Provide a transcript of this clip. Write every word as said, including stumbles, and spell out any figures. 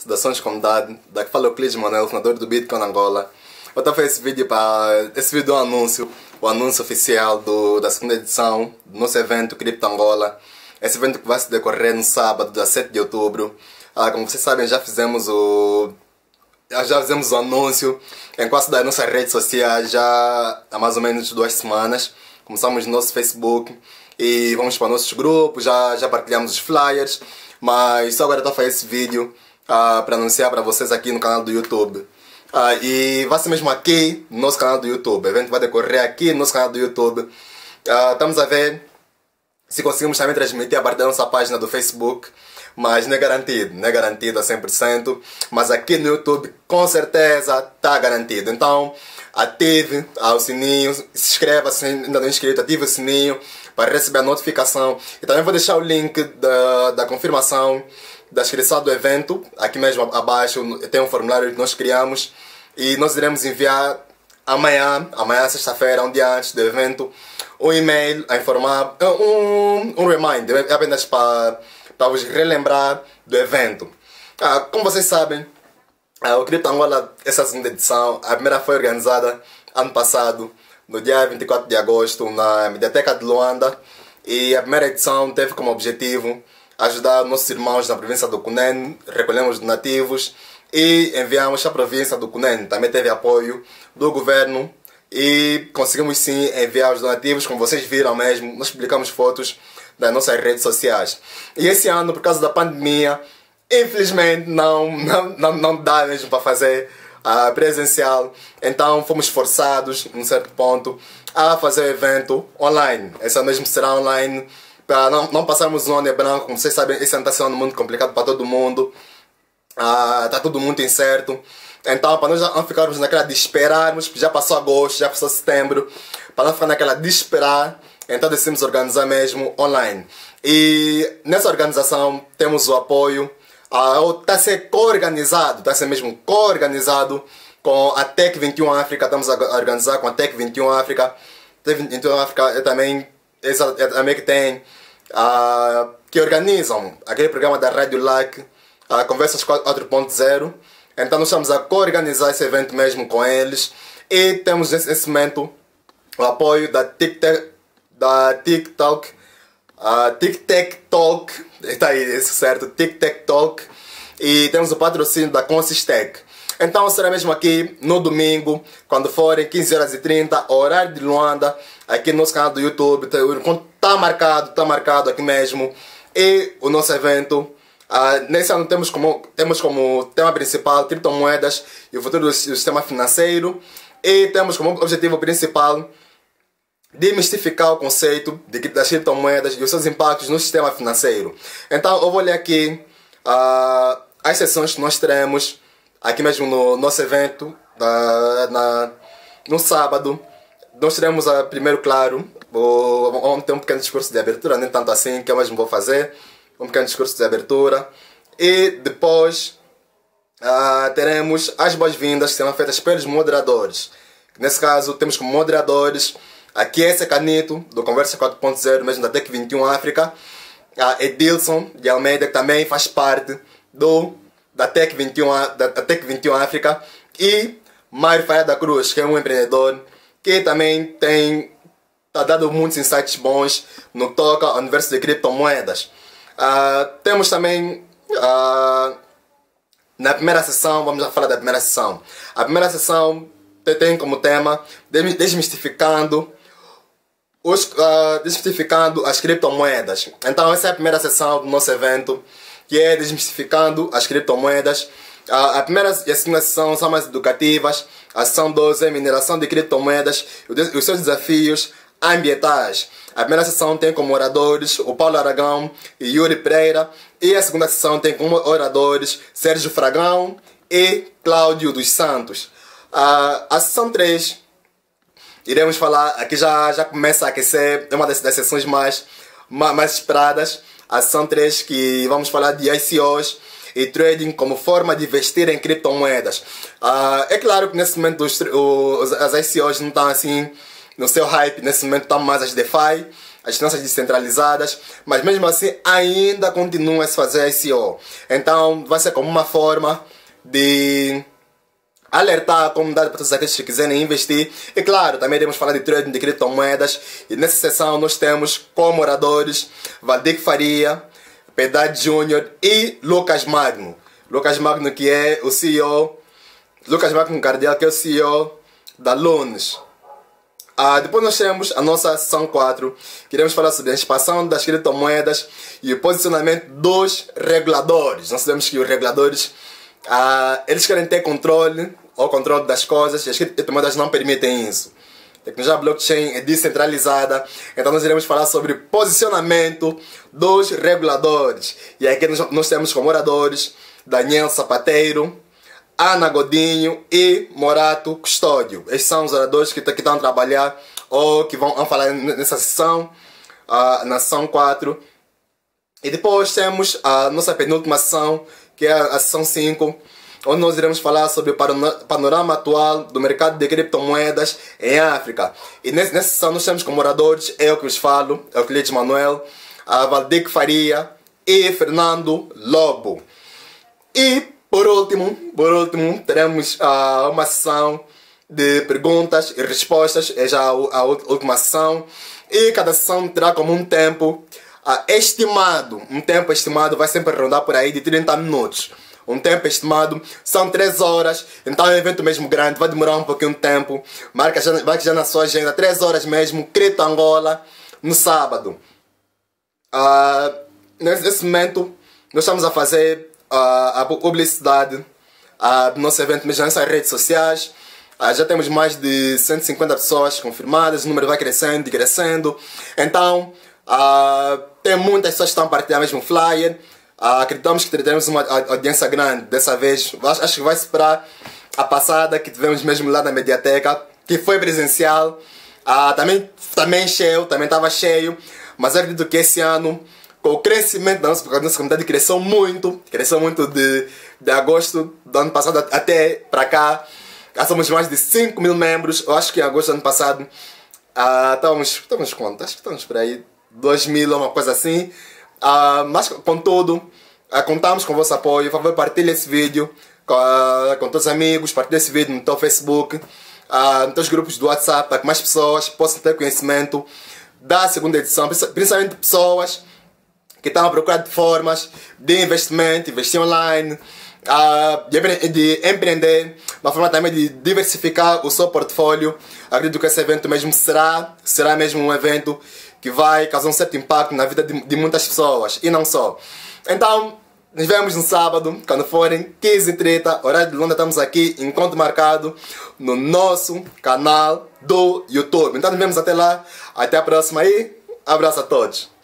Saudações comunidade, daqui fala o Clis Manuel, fundador do Bitcoin Angola. Eu estou a fazer esse vídeo para esse vídeo é um anúncio, o anúncio oficial do, da segunda edição do nosso evento Cripto Angola. Esse evento que vai se decorrer no sábado, dia sete de outubro. Ah, como vocês sabem, já fizemos o já fizemos o anúncio em quase das nossas redes sociais já há mais ou menos duas semanas. Começamos no nosso Facebook e vamos para nossos grupos, já, já partilhamos os flyers, mas só agora estou a fazer esse vídeo uh, para anunciar para vocês aqui no canal do YouTube. Uh, e vai ser mesmo aqui no nosso canal do YouTube. O evento vai decorrer aqui no nosso canal do YouTube. Uh, estamos a ver se conseguimos também transmitir a partir da nossa página do Facebook, mas não é garantido, não é garantido a cem por cento, mas aqui no YouTube com certeza está garantido. Então ative o sininho, se inscreva se ainda não é inscrito, ative o sininho para receber a notificação. E também vou deixar o link da, da confirmação da inscrição do evento, aqui mesmo abaixo tem um formulário que nós criamos e nós iremos enviar amanhã, amanhã sexta-feira, um dia antes do evento, um e-mail a informar, um, um reminder, apenas para, para vos relembrar do evento. Ah, como vocês sabem, ah, o Cripto Angola, essa segunda edição, a primeira foi organizada ano passado, no dia vinte e quatro de agosto, na Mediateca de Luanda, e a primeira edição teve como objetivo ajudar nossos irmãos na província do Cunene, recolhemos donativos e enviamos para a província do Cunene. Também teve apoio do governo e conseguimos sim enviar os donativos, como vocês viram mesmo, nós publicamos fotos das nossas redes sociais. E esse ano, por causa da pandemia, infelizmente não, não, não, não dá mesmo para fazer uh, presencial, então fomos forçados, num certo ponto, a fazer o evento online. Esse mesmo será online, para não, não passarmos um ano em branco. Como vocês sabem, esse ano está sendo muito complicado para todo mundo, uh, está tudo muito incerto. Então, para nós não ficarmos naquela de esperarmos, já passou agosto, já passou setembro, para não ficar naquela de esperar, então decidimos organizar mesmo online. E nessa organização temos o apoio, está uh, a ser co-organizado, está a ser mesmo co-organizado com a Tech vinte e um África. Estamos a organizar com a Tech vinte e um África. Tech vinte e um África é também, essa, é também que tem, uh, que organizam aquele programa da Rádio L A C, uh, Conversas quatro ponto zero. Então nós estamos a co-organizar esse evento mesmo com eles. E temos nesse, nesse momento o apoio da TikTok, da TikTok, uh, TikTok Talk, está aí, isso certo, TikTok Talk. E temos o patrocínio da Consistec. Então será mesmo aqui no domingo, quando forem quinze horas e trinta, horário de Luanda, aqui no nosso canal do YouTube. Está marcado, está marcado aqui mesmo. E o nosso evento, uh, nesse ano temos como, temos como tema principal criptomoedas e o futuro do sistema financeiro. E temos como objetivo principal demistificar o conceito de, das criptomoedas e os seus impactos no sistema financeiro. Então eu vou ler aqui uh, as sessões que nós teremos aqui mesmo no nosso evento, da, na, no sábado. Nós teremos a, primeiro, claro, vamos ter um pequeno discurso de abertura, nem tanto assim, que eu mesmo vou fazer, um pequeno discurso de abertura. E depois uh, teremos as boas-vindas que serão feitas pelos moderadores. Nesse caso, temos como moderadores aqui esse Canito, do Conversa quatro ponto zero, mesmo da Tech vinte e um África, a Edilson de Almeida, que também faz parte do da Tech vinte e um, da Tech vinte e um África, e Mário Faria da Cruz, que é um empreendedor que também tem tá dado muitos insights bons no que toca ao universo de criptomoedas. Uh, temos também uh, na primeira sessão, vamos já falar da primeira sessão. A primeira sessão tem como tema desmistificando os, uh, desmistificando as criptomoedas. Então essa é a primeira sessão do nosso evento, que é desmistificando as criptomoedas. A primeira e a segunda sessão são mais educativas. A sessão doze é mineração de criptomoedas e os seus desafios ambientais. A primeira sessão tem como oradores o Paulo Aragão e Yuri Pereira. E a segunda sessão tem como oradores Sérgio Fragão e Cláudio dos Santos. A sessão três, iremos falar, aqui já, já começa a aquecer, é uma das, das sessões mais, mais esperadas. A sessão três, que vamos falar de I C Os e trading como forma de investir em criptomoedas. Uh, é claro que nesse momento os, os, as I C Os não estão assim no seu hype, nesse momento estão mais as DeFi. as finanças descentralizadas, mas mesmo assim ainda continua a se fazer I C O. Então vai ser como uma forma de alertar a comunidade para todos aqueles que quiserem investir. E claro, também iremos falar de trading de criptomoedas. E nessa sessão nós temos como oradores Valdir Faria, Piedade Júnior e Lucas Magno. Lucas Magno que é o C E O, Lucas Magno Cardial que é o C E O da Lunes. Ah, depois nós temos a nossa sessão quatro, que iremos falar sobre a expansão das criptomoedas e o posicionamento dos reguladores. Nós sabemos que os reguladores ah, eles querem ter controle ou controle das coisas e as criptomoedas não permitem isso. A tecnologia blockchain é descentralizada, então nós iremos falar sobre posicionamento dos reguladores. E aqui nós, nós temos como oradores Daniel Sapateiro, Ana Godinho e Morato Custódio. Estes são os oradores que, que estão a trabalhar ou que vão falar nessa sessão, uh, na sessão quatro. E depois temos a nossa penúltima sessão, que é a sessão cinco, onde nós iremos falar sobre o panorama atual do mercado de criptomoedas em África. E nessa sessão nós temos como oradores, eu que vos falo, Euclides Manuel, a Valdir Faria e Fernando Lobo. E por último, por último teremos uh, uma sessão de perguntas e respostas, é já a, a última sessão. E cada sessão terá como um tempo uh, estimado, um tempo estimado vai sempre rondar por aí de trinta minutos. Um tempo estimado, são três horas, então é um evento mesmo grande, vai demorar um pouquinho de tempo. Marca já, vai já na sua agenda, três horas mesmo, Cripto Angola, no sábado. Uh, nesse momento, nós estamos a fazer uh, a publicidade uh, do nosso evento mesmo nas redes sociais. Uh, já temos mais de cento e cinquenta pessoas confirmadas, o número vai crescendo e crescendo. Então, uh, tem muitas pessoas que estão a partilhar mesmo o flyer. Uh, acreditamos que teremos uma audiência grande dessa vez. Acho, acho que vai superar a passada que tivemos mesmo lá na Mediateca, que foi presencial. Uh, também, também cheio, também estava cheio. Mas acredito que esse ano, com o crescimento da nossa, da nossa comunidade, cresceu muito. Cresceu muito de, de agosto do ano passado até para cá. Já somos mais de cinco mil membros. Eu acho que em agosto do ano passado uh, estávamos, estávamos quanto? Acho que estamos por aí dois mil ou uma coisa assim. Uh, mas contudo, uh, contamos com o vosso apoio. Por favor, partilhe esse vídeo com, uh, com todos os amigos, partilhe esse vídeo no teu Facebook, uh, nos teus grupos do WhatsApp, para que mais pessoas possam ter conhecimento da segunda edição, principalmente pessoas que estão a procurar de formas de investimento, investir online, uh, de, de empreender, uma forma também de diversificar o seu portfólio. Acredito que esse evento mesmo será, será mesmo um evento que vai causar um certo impacto na vida de, de muitas pessoas, e não só. Então, nos vemos no sábado, quando forem quinze e trinta, horário de Londres, estamos aqui, encontro marcado no nosso canal do YouTube. Então, nos vemos até lá, até a próxima e abraço a todos.